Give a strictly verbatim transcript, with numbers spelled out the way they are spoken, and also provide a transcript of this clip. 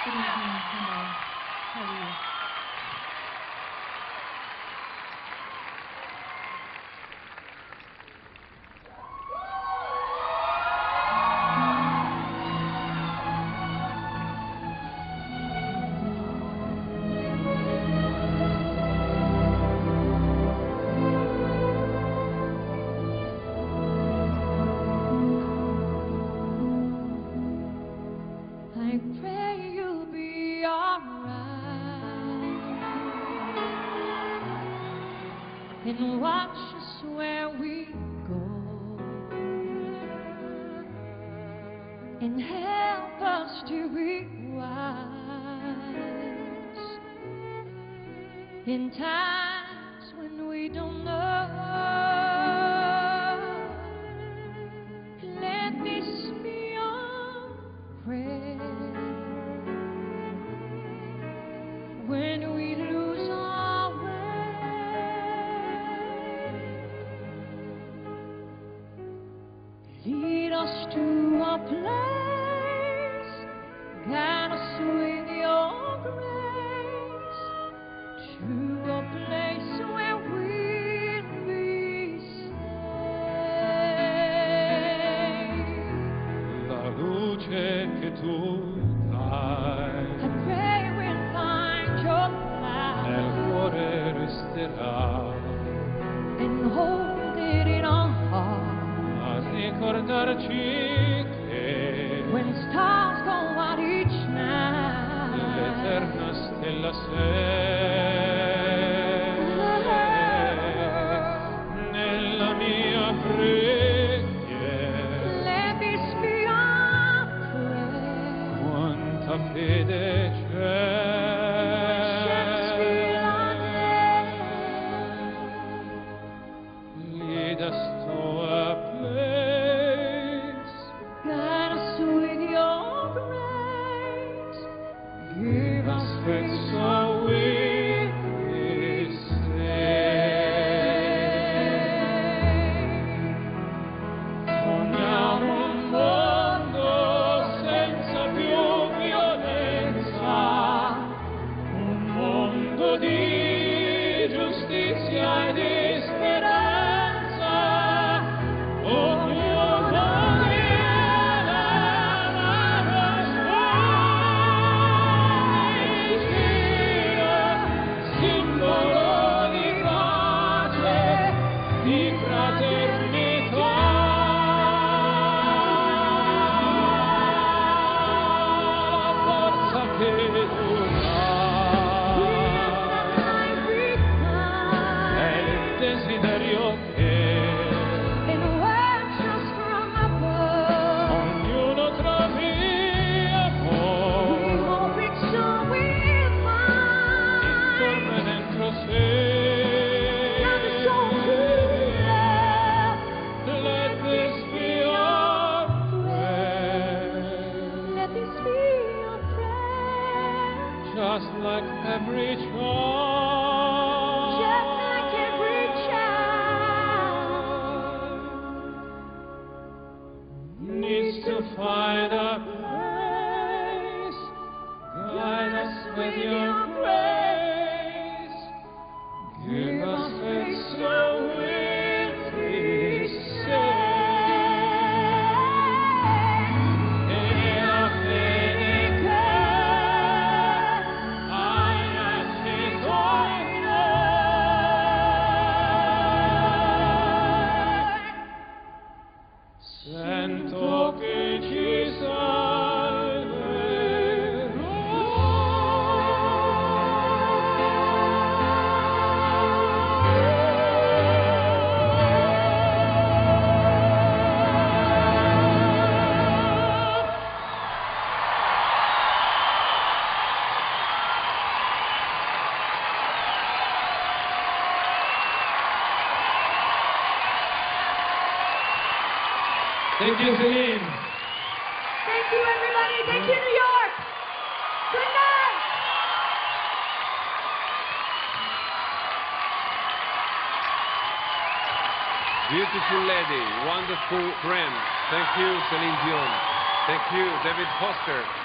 Good evening, hello. How are you? I pray you'll be alright and watch us where we go and help us to be wise in times when we don't know. Let this be our prayer. When we lose our way, lead us to a place, guide us with your grace, to a place where we'll be safe. La luce che tu dai I pray we'll find your nel light cuore resterà and hold it in our heart. a ricordarci che When stars go out each night, l'eterna stella sei nella mia preghiera. let this be our prayer. Quanta fede c'è, Just feel our lead us to a place, guide us with your grace. Give us faith faith so we be saved. Sogniamo un mondo senza più violenza, un mondo di giustizia e di speranza. Ognuno dia la mano ispira, simbolo di pace, di fraternità. La forza che tu dai è il desiderio che and watch us from above. ognuno trovi We amore hope it's so we'll intorno e find dentro sé. love is so pure. Let this be our prayer, Let this be your prayer. just like every child, Just like every child needs to find a place. Guide us with your grace. Give us faith so we'll be saved. E la fede che hai messi tuoi noi. Sento che ci Thank you, Celine. Thank you, everybody. Thank you, New York. Good night. Beautiful lady, wonderful friend. Thank you, Celine Dion. Thank you, David Foster.